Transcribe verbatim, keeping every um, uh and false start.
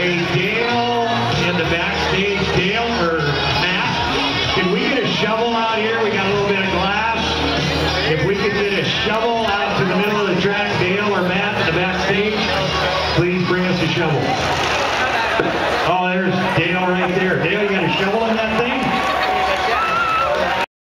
Okay, Dale in the backstage. Dale or Matt, can we get a shovel out here? We got a little bit of glass. If we could get a shovel out to the middle of the track, Dale or Matt in the backstage, please bring us a shovel. Oh, there's Dale right there. Dale, you got a shovel